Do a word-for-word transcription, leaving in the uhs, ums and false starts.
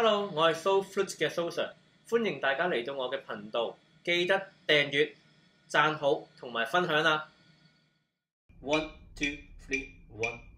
Hello，我係 Soul Flute 嘅 Soul Sir，歡迎大家嚟到我嘅頻道，記得訂閱、讚好同埋分享啦。One two three one。